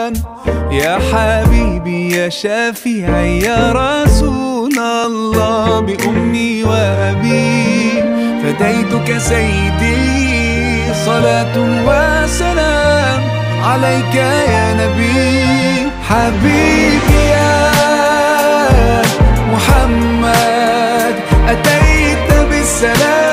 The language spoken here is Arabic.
يا حبيبي يا شفيعي يا رسول الله، بأمي وأبي فديتك سيدي، صلاة وسلام عليك يا نبي. حبيبي يا محمد أتيت بالسلام،